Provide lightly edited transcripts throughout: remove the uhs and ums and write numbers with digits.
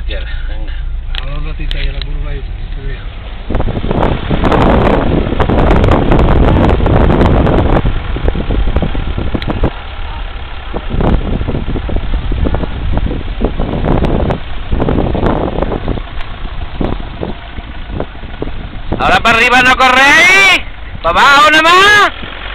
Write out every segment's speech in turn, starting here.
izquierda, venga. Ahora un ratito ahí a la curva y se vea. Ahora para arriba no corréis, para abajo nada más.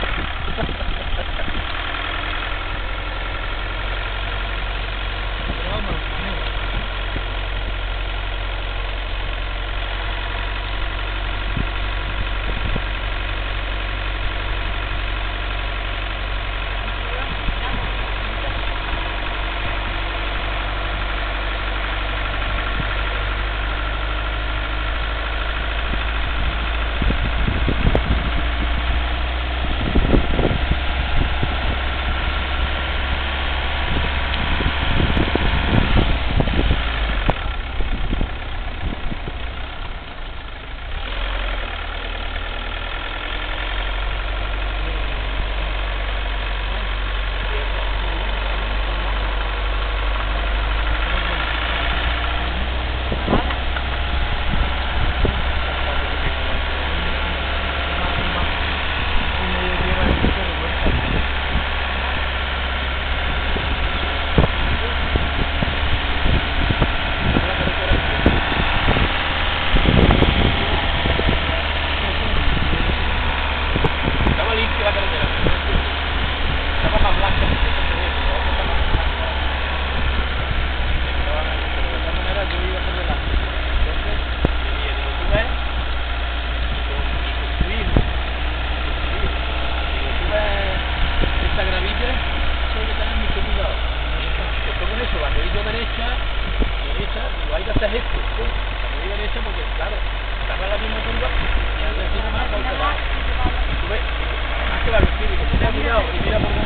Haces esto, la derecha porque claro, agarra la misma curva y al decir más, tú ves, además que va a vestir y que te cuidado y mira por